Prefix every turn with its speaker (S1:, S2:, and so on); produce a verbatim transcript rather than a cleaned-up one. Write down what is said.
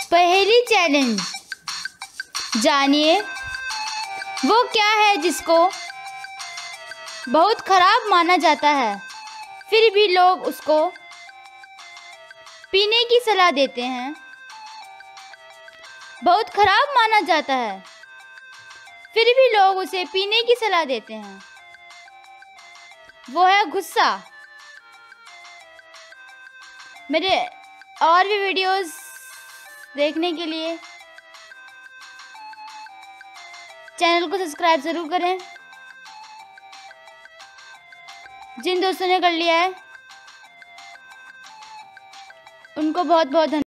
S1: पहेली चैलेंज। जानिए वो क्या है जिसको बहुत खराब माना जाता है, फिर भी लोग उसको पीने की सलाह देते हैं। बहुत खराब माना जाता है, फिर भी लोग उसे पीने की सलाह देते हैं। वो है गुस्सा। मेरे और भी वीडियोस देखने के लिए चैनल को सब्सक्राइब ज़रूर करें। जिन दोस्तों ने कर लिया है उनको बहुत बहुत धन्यवाद।